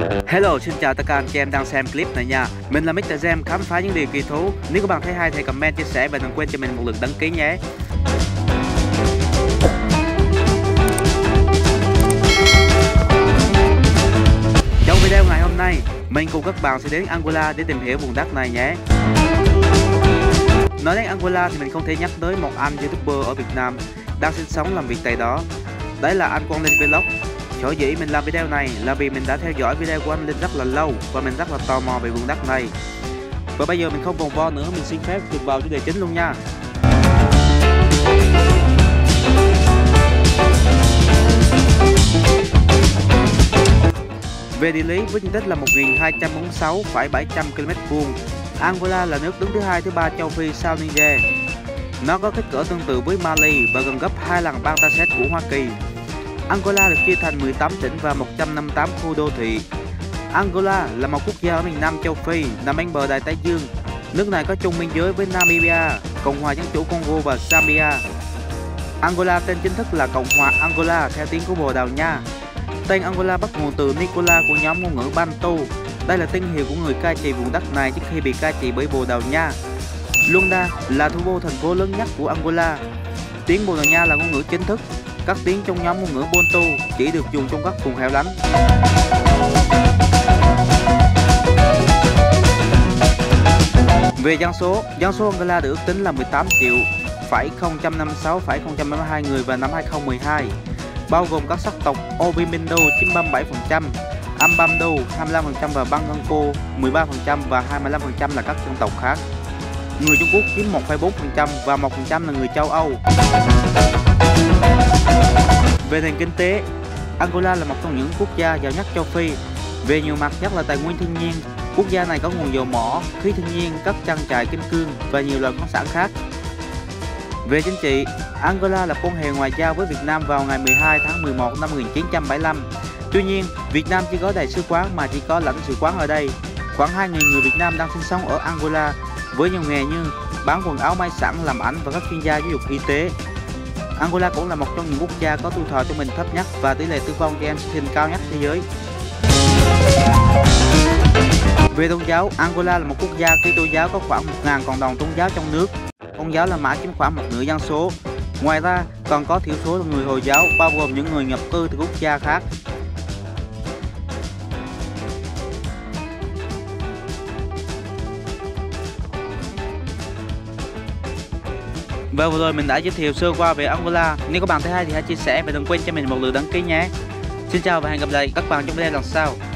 Hello, xin chào tất cả anh chị em đang xem clip này nha. Mình là Mr. Gem khám phá những điều kỳ thú. Nếu các bạn thấy hay thì comment, chia sẻ và đừng quên cho mình một lượt đăng ký nhé. Trong video ngày hôm nay, mình cùng các bạn sẽ đến Angola để tìm hiểu vùng đất này nhé. Nói đến Angola thì mình không thể nhắc tới một anh YouTuber ở Việt Nam đang sinh sống làm việc tại đó. Đấy là anh Quang Linh Vlog. Sở dĩ mình làm video này là vì mình đã theo dõi video của anh Linh rất là lâu và mình rất là tò mò về vùng đất này. Và bây giờ mình không vòng vo nữa, mình xin phép được vào chủ đề chính luôn nha. Về địa lý, với diện tích là 1246,700 km², Angola là nước đứng thứ hai thứ ba châu Phi sau Niger. Nó có kích cỡ tương tự với Mali và gần gấp 2 lần bang Tacet của Hoa Kỳ. Angola được chia thành 18 tỉnh và 158 khu đô thị. Angola là một quốc gia ở miền Nam châu Phi, nằm bên bờ Đại Tây Dương. Nước này có chung biên giới với Namibia, Cộng hòa Dân chủ Congo và Zambia. Angola tên chính thức là Cộng hòa Angola theo tiếng của Bồ Đào Nha. Tên Angola bắt nguồn từ Nicola của nhóm ngôn ngữ Bantu. Đây là tên hiệu của người cai trị vùng đất này trước khi bị cai trị bởi Bồ Đào Nha. Luanda là thủ đô thành phố lớn nhất của Angola. Tiếng Bồ Đào Nha là ngôn ngữ chính thức. Các tiếng trong nhóm ngôn ngữ Bantu chỉ được dùng trong các vùng hẻo lánh. Về dân số Angola được ước tính là 18.056,032 người vào năm 2012, bao gồm các sắc tộc Ovimindo chiếm 37%, Ambamdo 25% và Banganco 13% và 25% là các dân tộc khác. Người Trung Quốc chiếm 1,4% và 1% là người châu Âu. Về nền kinh tế, Angola là một trong những quốc gia giàu nhất châu Phi. Về nhiều mặt, nhất là tài nguyên thiên nhiên, quốc gia này có nguồn dầu mỏ, khí thiên nhiên, các trang trại kim cương và nhiều loại khoáng sản khác. Về chính trị, Angola lập quan hệ ngoại giao với Việt Nam vào ngày 12 tháng 11 năm 1975. Tuy nhiên, Việt Nam chỉ có đại sứ quán mà chỉ có lãnh sự quán ở đây. Khoảng 2.000 người Việt Nam đang sinh sống ở Angola với nhiều nghề như bán quần áo, may sẵn, làm ảnh và các chuyên gia giáo dục y tế. Angola cũng là một trong những quốc gia có tuổi thọ trung bình thấp nhất và tỷ lệ tử vong trẻ em sơ sinh cao nhất thế giới. Về tôn giáo, Angola là một quốc gia Kitô giáo có khoảng 1.000 cộng đồng tôn giáo trong nước. Công giáo La Mã chiếm khoảng một nửa dân số. Ngoài ra, còn có thiểu số là người Hồi giáo, bao gồm những người nhập cư từ quốc gia khác. Và vừa rồi mình đã giới thiệu sơ qua về Angola. Nếu các bạn thấy hay thì hãy chia sẻ và đừng quên cho mình một lượt đăng ký nhé. Xin chào và hẹn gặp lại các bạn trong video lần sau.